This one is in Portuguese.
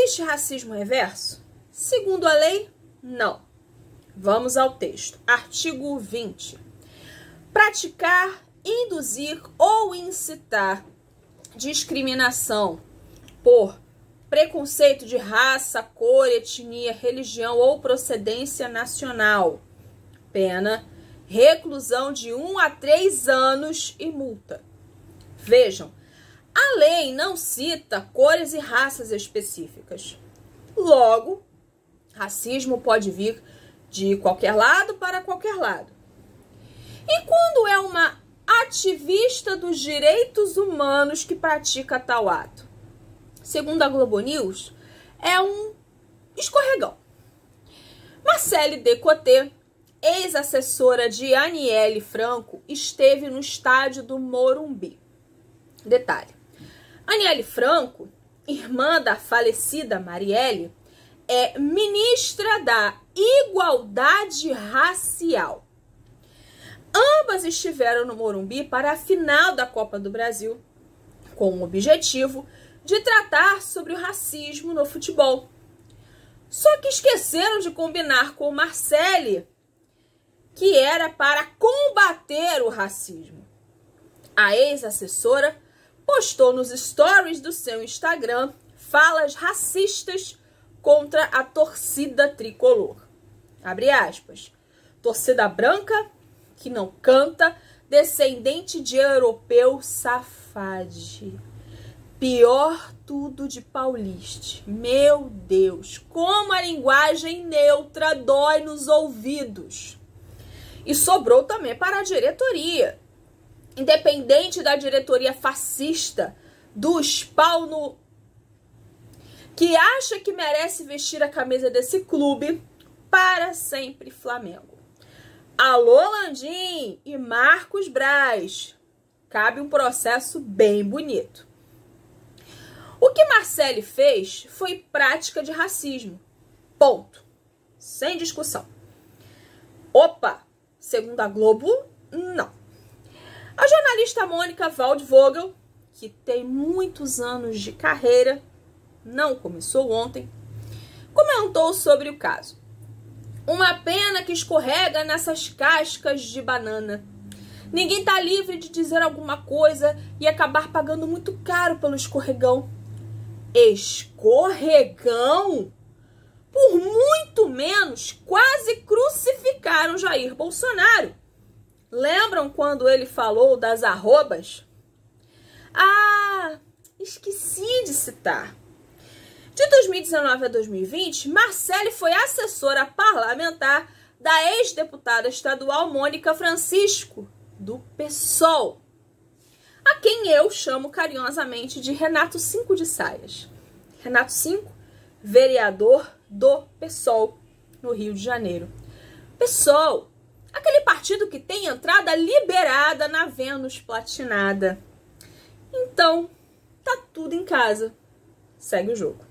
Existe racismo reverso? Segundo a lei, não. Vamos ao texto. Artigo 20. Praticar, induzir ou incitar discriminação por preconceito de raça, cor, etnia, religião ou procedência nacional. Pena, reclusão de 1 a 3 anos e multa. Vejam, a lei não cita cores e raças específicas. Logo, racismo pode vir de qualquer lado para qualquer lado. E quando é uma ativista dos direitos humanos que pratica tal ato? Segundo a Globo News, é um escorregão. Marcele Decoté, ex-assessora de Aniele Franco, esteve no estádio do Morumbi. Detalhe, Aniele Franco, irmã da falecida Marielle, é ministra da Igualdade Racial. Ambas estiveram no Morumbi para a final da Copa do Brasil, com o objetivo de tratar sobre o racismo no futebol. Só que esqueceram de combinar com Marcele que era para combater o racismo. A ex-assessora postou nos stories do seu Instagram falas racistas contra a torcida tricolor. Abre aspas. Torcida branca que não canta, descendente de europeu safade. Pior tudo de pauliste. Meu Deus, como a linguagem neutra dói nos ouvidos. E sobrou também para a diretoria. Independente da diretoria fascista, dos pau no... que acha que merece vestir a camisa desse clube, para sempre Flamengo. Alô, Landim e Marcos Braz. Cabe um processo bem bonito. O que Marcele fez foi prática de racismo. Ponto. Sem discussão. Opa, segundo a Globo, não. A jornalista Mônica Waldvogel, que tem muitos anos de carreira, não começou ontem, comentou sobre o caso. Uma pena que escorrega nessas cascas de banana. Ninguém tá livre de dizer alguma coisa e acabar pagando muito caro pelo escorregão. Escorregão? Por muito menos, quase crucificaram Jair Bolsonaro. Lembram quando ele falou das arrobas? Ah, esqueci de citar. De 2019 a 2020, Marcele foi assessora parlamentar da ex-deputada estadual Mônica Francisco, do PSOL, a quem eu chamo carinhosamente de Renato Cinco de Saias. Renato Cinco, vereador do PSOL, no Rio de Janeiro. PSOL, aquele partido que tem entrada liberada na Vênus platinada. Então, tá tudo em casa. Segue o jogo.